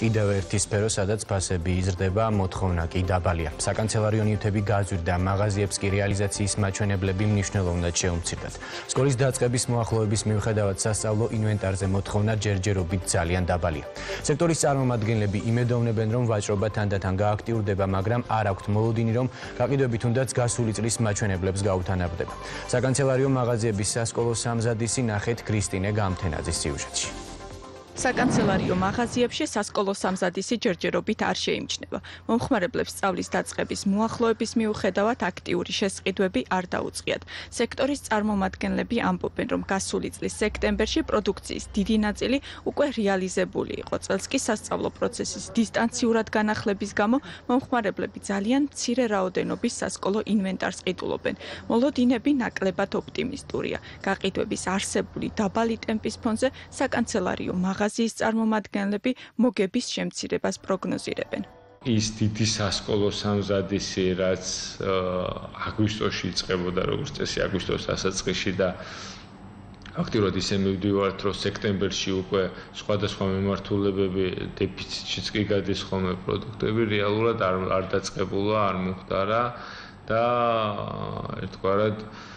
კიდევ ერთი სფერო, სადაც ფასები იზრდება, მოთხოვნა კი დაბალია. საკანცელარიო ნივთები გაზრდა, მაღაზიებს კი რეალიზაციის მაჩვენებლები მნიშვნელოვნად შეუმცირდათ. სკოლის დაწყების მოახლოების მიუხედავად სასწავლო ინვენტარზე მოთხოვნა ჯერჯერობით ძალიან დაბალია. სექტორის წარმომადგენლები იმედოვნებენ, რომ ვაჭრობა თანდათან გააქტიურდება, მაგრამ არ აქვთ მოლოდინი, რომ გაყიდვები თუნდაც გასული წლის მაჩვენებლებს გაუთანაბრდება. საკანცელარიო მაღაზიების სასკოლო სამზადისი ნახეთ ქრისტინე გამთენაძის სიუჟეტში. საკანცელარიო მაღაზიებში სასკოლო სამზადისი ჯერჯერობით არ შეიმჩნევა. მომხმარებლებს სწავლის დაწყების მოახლოების მიუხედავად აქტიური შესყიდვები არ დაუწყიათ. სექტორის წარმომადგენლები ამბობენ, რომ გასული წლის სექტემბერში პროდუქციის დიდი ნაწილი უკვე რეალიზებული იყო. წელს კი სასწავლო პროცესის დისტანციურად განახლების გამო მომხმარებლები ძალიან მცირე რაოდენობის სასკოლო ინვენტარს ყიდულობენ. მოლოდინები ნაკლებად ოპტიმისტურია. გაყიდვების არსებული დაბალი ტემპის ფონზე საკანცელარიო მაღაზიის წარმომადგენლები მოგების შემცირებას პროგნოზირებენ. ის დიდი სასკოლო სამზადისი, რაც აგვისტოში იწყებოდა, როგორც წესი, აგვისტოს დასაწყისში და აქტიურად ისე მივდივართ, რომ სექტემბერში უკვე სხვადასხვა მიმართულებები დეფიციტშიც კი გადის ხოლმე პროდუქტები, რეალურად არ დაწყებულა, არ მომხდარა და ერთგვარად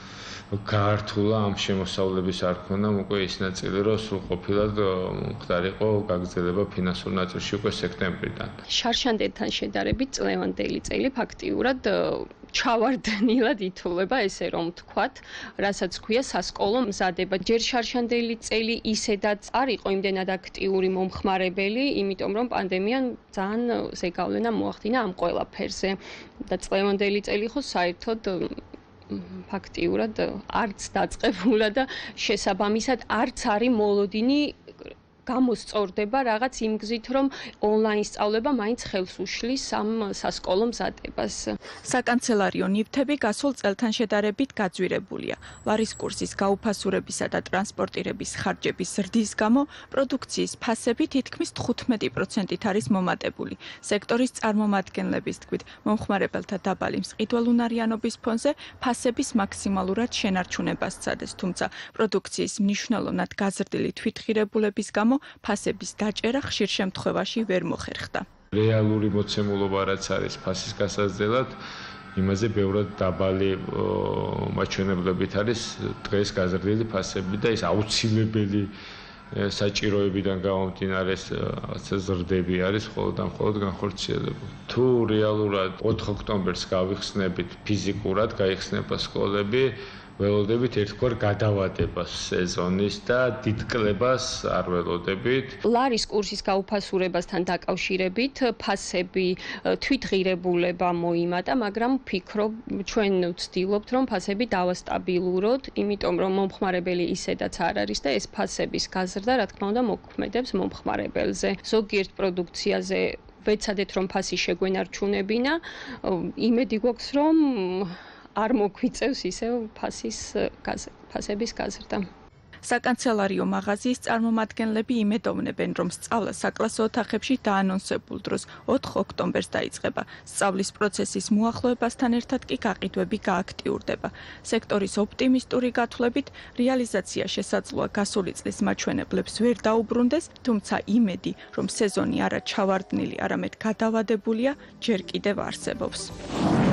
გაართულა ამ შემოსავლების არ ქონდა უკვე ის ნაწილი, რომ სრულყოფილად მომხდარიყო გაგრძელება ფინანსურ ნაწილში უკვე სექტემბრიდან. შარშანდელთან შედარებით წლევანდელი წელი ფაქტიურად ჩავარდნილად ითვლება, ესე რომ ვთქვათ, რასაც ქვია სასკოლო მზადება. ჯერ შარშანდელი წელი ისედაც არ იყო იმდენად აქტიური მომხმარებელი, იმიტომ რომ პანდემიამ ძალიან ზეგავლენა მოახდინა ამ ყველაფერზე. და წლევანდელი წელი ხო საერთოდ ფაქტიურად არც დაწყებულა და შესაბამისად არც არის მოლოდინი გამოსწორდება რაღაც იმ გზით, რომ ონლაინ სწავლება მაინც ხელს უშლის ამ სასკოლო მზადებას. საკანცელარიო ნივთები გასულ წელთან შედარებით გაძვირებულია. ლარის კურსის გაუფასურებისა და ტრანსპორტირების ხარჯების ზრდის გამო პროდუქციის ფასები თითქმის 15%-ით არის მომატებული. სექტორის წარმომადგენლების თქმით, მომხმარებელთა დაბალი მსყიდველუნარიანობის ფონზე ფასების მაქსიმალურად შენარჩუნებას სცადეს, თუმცა პროდუქციის მნიშვნელოვნად გაზრდილი თვითღირებულების გამო ფასების დაჭერა ხშირ შემთხვევაში ვერ მოხერხდა. რეალური მოცემულობა რაც არის ფასის გასაზრდელად, იმაზე ბევრად დაბალი მაჩვენებლებით არის დღეს გაზრდილი ფასები და ის აუცილებელი საჭიროებიდან გამომდინარე რაღაცა ზრდები არის მხოლოდ განხორციელებული. თუ რეალურად 4 ოქტომბერს გავიხსნებით ფიზიკურად, გაიხსნება სკოლები, ველოდებით ერთგვარ გადავადებას სეზონის და დიდკლებას არ ველოდებით. ლარის კურსის გაუფასურებასთან დაკავშირებით ფასები თვითღირებულება მოიმატა, მაგრამ ვფიქრობ, ჩვენ ვცდილობთ, რომ ფასები დავასტაბილუროთ, იმიტომ რომ მომხმარებელი ისედაც არ არის და ეს ფასების გაზრდა, რა თქმა უნდა, მოქმედებს მომხმარებელზე. ზოგიერთ პროდუქციაზე ვეცადეთ, რომ ფასი შეგვენარჩუნებინა, იმედი გვაქვს, რომ არ მოგვიწევს ისევ ფასების გაზრდა. საკანცელარიო მაღაზიის წარმომადგენლები იმედოვნებენ, რომ სწავლა საკლასო ოთახებში დაანონსებულ დროს 4 ოქტომბერს დაიწყება. სწავლის პროცესის მოახლოებასთან ერთად კი გაყიდვები გააქტიურდება. სექტორის ოპტიმისტური გათვლებით, რეალიზაცია შესაძლოა გასული წლის მაჩვენებლებს ვერ დაუბრუნდეს, თუმცა იმედი, რომ სეზონი არა ჩავარდნილი, არამედ გადავადებულია, ჯერ კიდევ არსებობს.